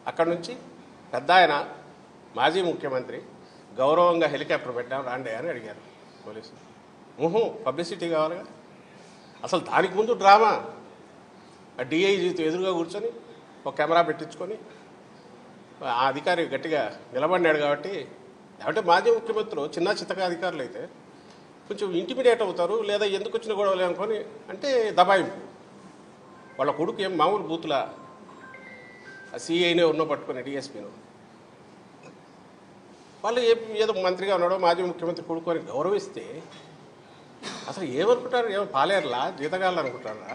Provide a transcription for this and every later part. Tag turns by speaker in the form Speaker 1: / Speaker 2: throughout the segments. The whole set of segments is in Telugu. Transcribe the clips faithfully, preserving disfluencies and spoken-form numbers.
Speaker 1: అక్కడ నుంచి పెద్ద ఆయన మాజీ ముఖ్యమంత్రి గౌరవంగా హెలికాప్టర్ పెట్టాం రాండి అని అడిగారు పోలీసులు. ఊహు పబ్లిసిటీ కావాలిగా. అసలు దానికి ముందు డ్రామా. ఆ డిఐజీతో ఎదురుగా కూర్చొని ఒక కెమెరా పెట్టించుకొని ఆ అధికారి గట్టిగా నిలబడినాడు కాబట్టి, అంటే మాజీ ముఖ్యమంత్రులు చిన్న చిత్తగా అధికారులు అయితే కొంచెం ఇంటిమిడేట్ అవుతారు, లేదా ఎందుకు వచ్చిన గొడవలు అనుకొని అంటే దబాయింపు. వాళ్ళ కొడుకు ఏం మామూలు బూతులా, ఆ సిఐనే ఉన్నో పట్టుకొని డిఎస్పీను వాళ్ళు ఏ ఏదో మంత్రిగా ఉన్నాడో మాజీ ముఖ్యమంత్రి కొడుకు అని గౌరవిస్తే అసలు ఏమనుకుంటారు? ఏమో పాలేరులా జీతగాళ్ళు అనుకుంటారా?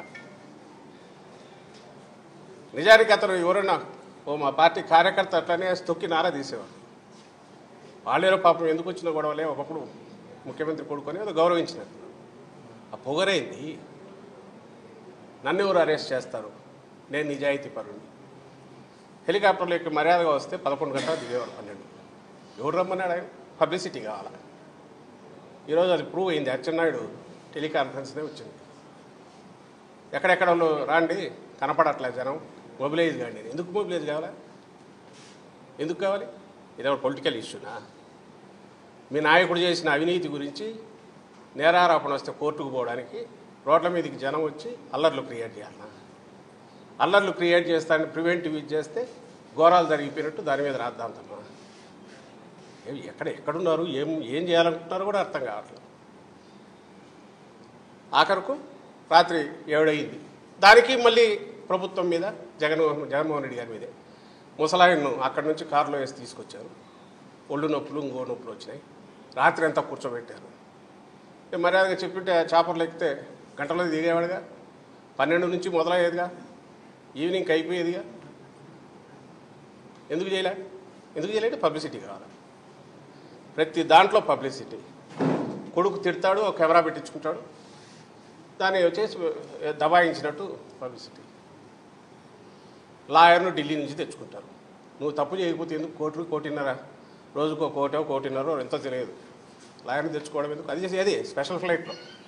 Speaker 1: నిజానికి అతను ఎవరన్నా ఓ మా పార్టీ కార్యకర్త అట్లనే తొక్కి నారా తీసేవారు. వాళ్ళేరో పాపం ఎందుకు వచ్చిన గొడవలే ఒకప్పుడు ముఖ్యమంత్రి కొడుకొని అది గౌరవించినారు. ఆ పొగరైంది. నన్ను ఎవరు అరెస్ట్ చేస్తారు? నేను నిజాయితీ పరుని. హెలికాప్టర్లోకి మర్యాదగా వస్తే పదకొండు గంటలు దిగేవారు, పన్నెండు. ఎవరు రమ్మన్నాడు? ఆయన పబ్లిసిటీ కావాలా. ఈరోజు అది ప్రూవ్ అయింది. అచ్చెన్నాయుడు టెలికాన్ఫరెన్స్నే వచ్చింది. ఎక్కడెక్కడ రాండి కనపడట్లే జనం, మొబిలైజ్ కాండి. ఎందుకు మొబిలైజ్ కావాలా? ఎందుకు కావాలి? ఇదే పొలిటికల్ ఇష్యూనా? మీ నాయకుడు చేసిన అవినీతి గురించి నేరారోపణ వస్తే కోర్టుకు పోవడానికి రోడ్ల మీదకి జనం వచ్చి అల్లర్లు క్రియేట్ చేయాలన్నా? అల్లర్లు క్రియేట్ చేస్తానని ప్రివెంటివ్ చేస్తే ఘోరాలు జరిగిపోయినట్టు దాని మీద రాద్దాంతమ్మా. ఎక్కడ ఎక్కడున్నారు, ఏం ఏం చేయాలనుకుంటున్నారో కూడా అర్థం కావట్లేదు. ఆఖరుకు రాత్రి ఏడయింది. దానికి మళ్ళీ ప్రభుత్వం మీద జగన్మోహన్ జగన్మోహన్ రెడ్డి గారి మీదే ముసలాయన్ను అక్కడి నుంచి కారులో వేసి తీసుకొచ్చారు. ఒళ్ళు నొప్పులు ఇంకో నొప్పులు వచ్చినాయి. రాత్రి అంతా కూర్చోబెట్టారు. మర్యాదగా చెప్తుంటే చాపర్లు ఎక్కితే గంటలో దిగేవాడుగా. పన్నెండు నుంచి మొదలయ్యేదిగా, ఈవినింగ్కి అయిపోయేదిగా. ఎందుకు చేయలే? ఎందుకు చేయలేంటే పబ్లిసిటీ కావాలి. ప్రతి దాంట్లో పబ్లిసిటీ. కొడుకు తిడతాడు, ఒక కెమెరా పెట్టించుకుంటాడు, దాన్ని వచ్చేసి దబాయించినట్టు పబ్లిసిటీ. లాయర్ను ఢిల్లీ నుంచి తెచ్చుకుంటారు. నువ్వు తప్పు చేయకపోతే ఎందుకు కోటి కోటిన్నర రోజుకో కోటో కోటిన్నర ఎంతో తెలియదు. లాయర్ని తెచ్చుకోవడం ఎందుకు? అది చేసి అది స్పెషల్ ఫ్లైట్లో